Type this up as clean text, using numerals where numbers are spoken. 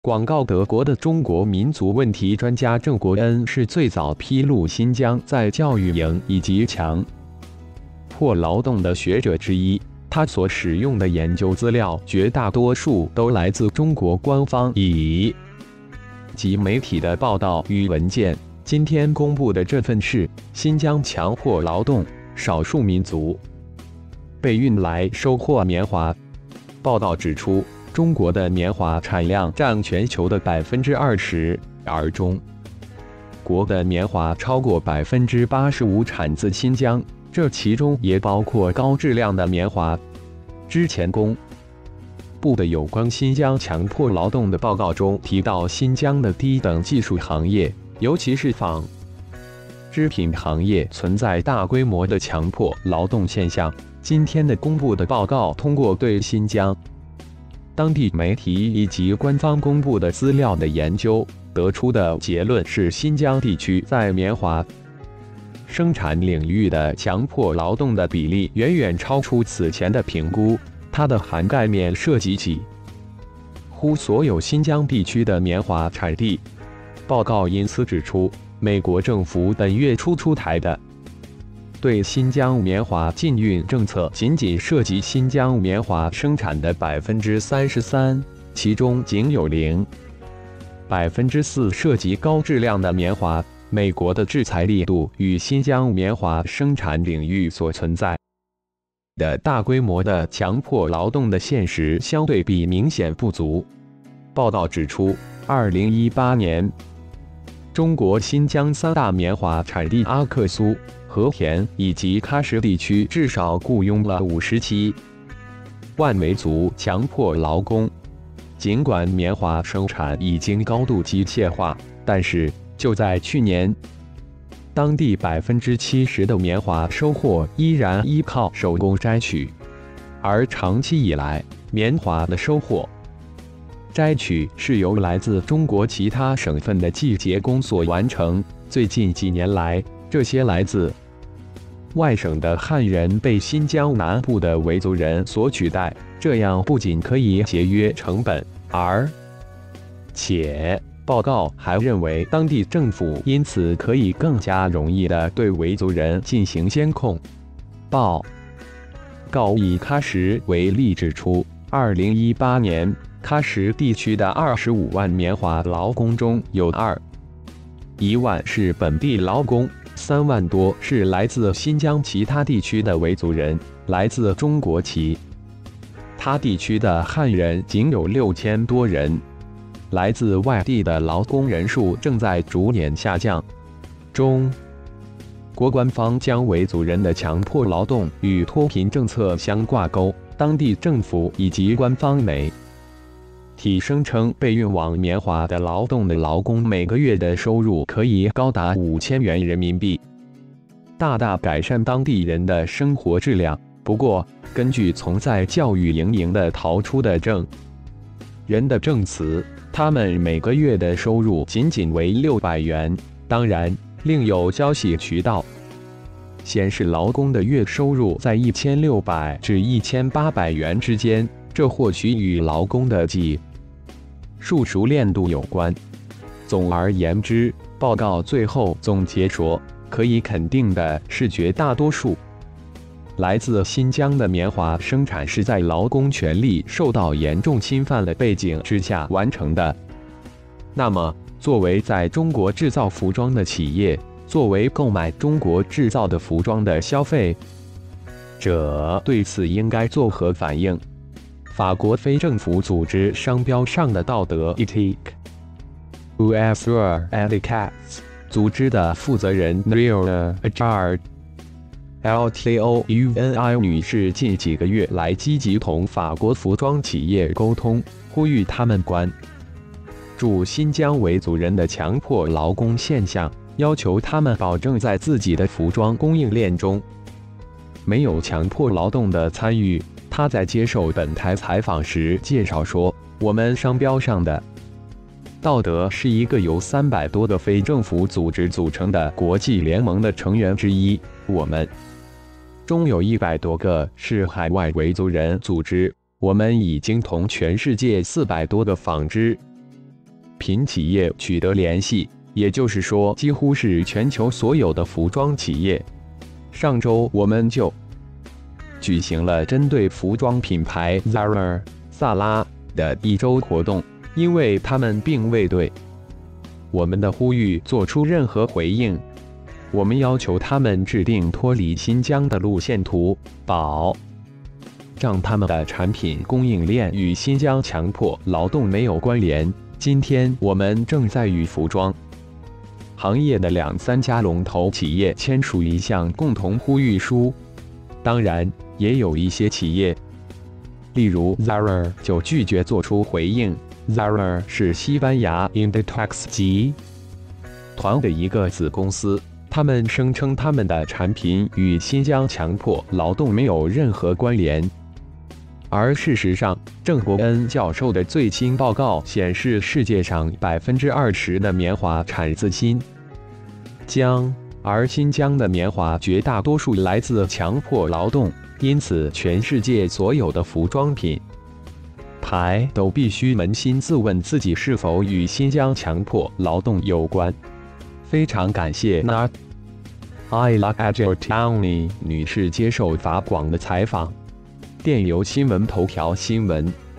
广告德国的中国民族问题专家郑国恩是最早披露新疆在教育营以及强迫劳动的学者之一。他所使用的研究资料绝大多数都来自中国官方以及媒体的报道与文件。今天公布的这份是新疆强迫劳动少数民族被运来收获棉花。报道指出，中国的棉花产量占全球的20%，而中国的棉花超过85%产自新疆，这其中也包括高质量的棉花。之前公布的有关新疆强迫劳动的报告中提到，新疆的低等技术行业，尤其是纺织品行业存在大规模的强迫劳动现象。今天的公布的报告通过对新疆当地媒体以及官方公布的资料的研究，得出的结论是，新疆地区在棉花生产领域的强迫劳动的比例远远超出此前的评估，它的涵盖面涉及几乎所有新疆地区的棉花产地。报告因此指出，美国政府本月初出台的对新疆棉花禁运政策仅仅涉及新疆棉花生产的33%，其中仅有0.4%涉及高质量的棉花。美国的制裁力度与新疆棉花生产领域所存在的大规模的强迫劳动的现实相对比明显不足。报道指出，2018年，中国新疆3大棉花产地阿克苏、和田以及喀什地区至少雇佣了57万维族强迫劳工。尽管棉花生产已经高度机械化，但是就在去年，当地70%的棉花收获依然依靠手工摘取，而长期以来，棉花的收获、摘取是由来自中国其他省份的季节工所完成。最近几年来，这些来自外省的汉人被新疆南部的维族人所取代，这样不仅可以节约成本，而且报告还认为，当地政府因此可以更加容易地对维族人进行监控。报告以喀什为例指出，2018年，喀什地区的25万棉花劳工中有1万是本地劳工，3万多是来自新疆其他地区的维族人，来自中国其他地区的汉人仅有6000多人。来自外地的劳工人数正在逐年下降。中国官方将维族人的强迫劳动与脱贫政策相挂钩，当地政府以及官方媒体声称，被运往棉花的劳动的劳工每个月的收入可以高达5000元人民币，大大改善当地人的生活质量。不过，根据从在教育营的逃出的人的证词，他们每个月的收入仅仅为600元。当然，另有消息渠道显示，劳工的月收入在1600至1800元之间，这或许与劳工的技术熟练度有关。总而言之，报告最后总结说，可以肯定的是，绝大多数来自新疆的棉花生产是在劳工权利受到严重侵犯的背景之下完成的。那么，作为在中国制造服装的企业，作为购买中国制造的服装的消费者，对此应该作何反应？法国非政府组织商标上的道德 Ethique UFR Etiquettes 组织的负责人 Noël Ajard。LTOUNI 女士近几个月来积极同法国服装企业沟通，呼吁他们关注新疆维族人的强迫劳工现象，要求他们保证在自己的服装供应链中没有强迫劳动的参与。她在接受本台采访时介绍说，我们商标上的道德是一个由300多个非政府组织组成的国际联盟的成员之一，我们中有100多个是海外维族人组织，我们已经同全世界400多个纺织品企业取得联系，也就是说，几乎是全球所有的服装企业。上周我们就举行了针对服装品牌 Zara 萨拉的一周活动，因为他们并未对我们的呼吁做出任何回应。我们要求他们制定脱离新疆的路线图，保障他们的产品供应链与新疆强迫劳动没有关联。今天我们正在与服装行业的2-3家龙头企业签署一项共同呼吁书。当然，也有一些企业，例如 Zara 就拒绝做出回应。Zara 是西班牙 Inditex 集团的一个子公司。他们声称他们的产品与新疆强迫劳动没有任何关联，而事实上，郑伯恩教授的最新报告显示，世界上20%的棉花产自新疆，而新疆的棉花绝大多数来自强迫劳动，因此全世界所有的服装品牌都必须扪心自问自己是否与新疆强迫劳动有关。非常感谢 Not I Like Agile Townie 女士接受法广的采访。电邮新闻头条新闻。